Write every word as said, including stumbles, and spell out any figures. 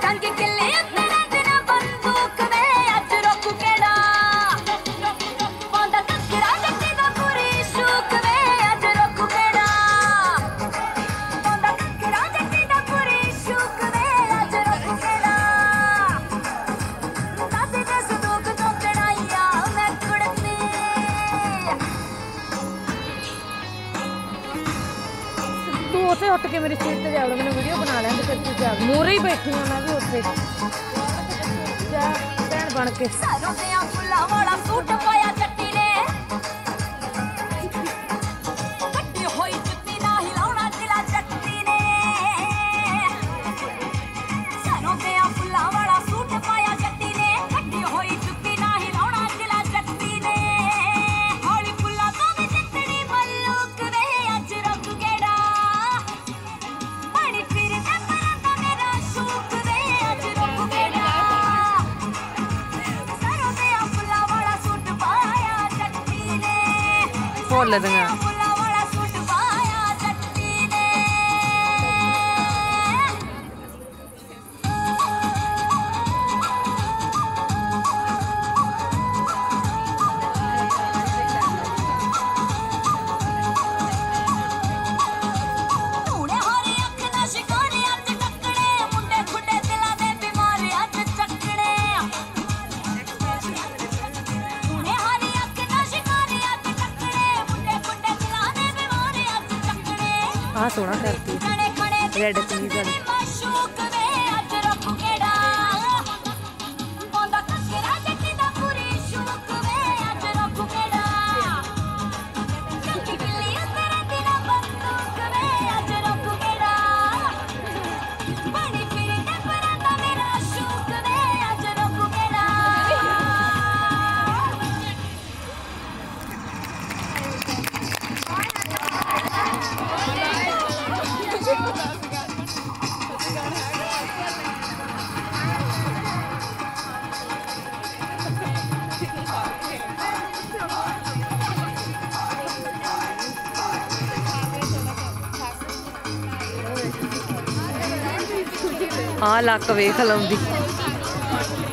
ਉੱਥੇ ਉੱਠ ਕੇ ਮੇਰੀ ਸੀਟ ਤੇ ਜਾ ਲਓ, ਮੈਨੂੰ ਵੀਡੀਓ ਬਣਾ ਲੈਂਦੇ ਫਿਰ ਤੂੰ ਜਾ ਮੂਹਰੇ ਹੀ ਬੈਠੀ ਹਾਂ ਮੈਂ ਵੀ ਉੱਥੇ ਜਾ ਭੈਣ ਬਣ ਕੇ। ਸਰੋਂ ਦੇ ਫੁੱਲਾਂ ਵਾਲਾ ਸੂਟ ਪਾਇਆ ਜੱਟੀ ਨੇ, ਕੱਟੀ ਹੋਈ ਜੁੱਤੀ ਨਾ ਹਿਲਾਉਣਾ ਦਿਲਾ ਜੱਟੀ ਨੇ। ਸਰੋਂ ਦੇ ਫੁੱਲਾਂ ਵਾਲਾ ਸੂਟ ਪਾਇਆ ਜੱਟੀ ਨੇ, ਕੱਟੀ ਹੋਈ ਜੁੱਤੀ ਨਾ ਹਿਲਾਉਣਾ ਦਿਲਾ ਜੱਟੀ ਨੇ। ਹੌਲੀ ਫੁੱਲਾਂ ਤੋਂ ਵੀ ਜਿੱਤਣੀ ਮੱਲੂਕ ਵੇ ਅੱਜ ਰੁਕ ਗੇੜਾ, ਪਾਣੀ ਫਿਰ ਤੇ ਪਰਦਾ ਮੇਰਾ ਸ਼ੂਕ ਵੇ ਅੱਜ ਰੁਕ ਗੇੜਾ। ਸਰੋਂ ਦੇ ਫੁੱਲਾਂ ਵਾਲਾ ਸੂਟ ਪਾਇਆ ਜੱਟੀ ਨੇ, ਭੁੱਲ ਦੀਆਂ ਫੁੱਲਾਂ ਵਾਲਾ ਸੂਟ ਪਾਇਆ ਜੱਟੀ ਨੇ। ਧੂਣੇ ਹੋਰੇ ਅੱਖ ਨਾ ਸ਼ਿਕਾਰੇ ਅੱਜ ਟੱਕਣੇ, ਮੁੰਡੇ ਖੁੱਡੇ ਦਿਲਾਂ ਦੇ ਬਿਮਾਰ ਅੱਜ ਚੱਕਣੇ। ਧੂਣੇ ਹੋਰੇ ਅੱਖ ਨਾ ਸ਼ਿਕਾਰੇ ਅੱਜ ਟੱਕਣੇ, ਮੁੰਡੇ ਖੁੱਡੇ ਦਿਲਾਂ ਦੇ ਬਿਮਾਰ ਅੱਜ ਚੱਕਣੇ। ਆਹ ਸੋਹਣਾ ਕਰਤੀ ਰੈਡ ਕਮੀਜ਼ ਵਾਲੀ ਮਾਸ਼ੂਕ ਵੇ ਅੱਜ ਰੁਕ ਗੇੜਾ, ਪਾਉਂਦਾ ਕੱਕਰਾ ਜੱਟੀ ਦਾ ਪੂਰੀ ਸ਼ੂਕ ਵੇ ਅੱਜ ਰੁਕ ਗੇੜਾ। ਚੱਕੀ ਬਿੱਲੀ ਤੇਰੇ ਦਿਨਾਂ ਬੰਦੂਕ ਵੇ ਅੱਜ ਰੁਕ ਗੇੜਾ, ਪਾਣੀ ਫਿਰ ਤੇ ਪਰਦਾ ਮੇਰਾ ਸ਼ੂਕ ਵੇ ਅੱਜ ਰੁਕ ਗੇੜਾ। ਆ ਲੱਕ ਵੇਖ ਲਾਉਂਦੀ।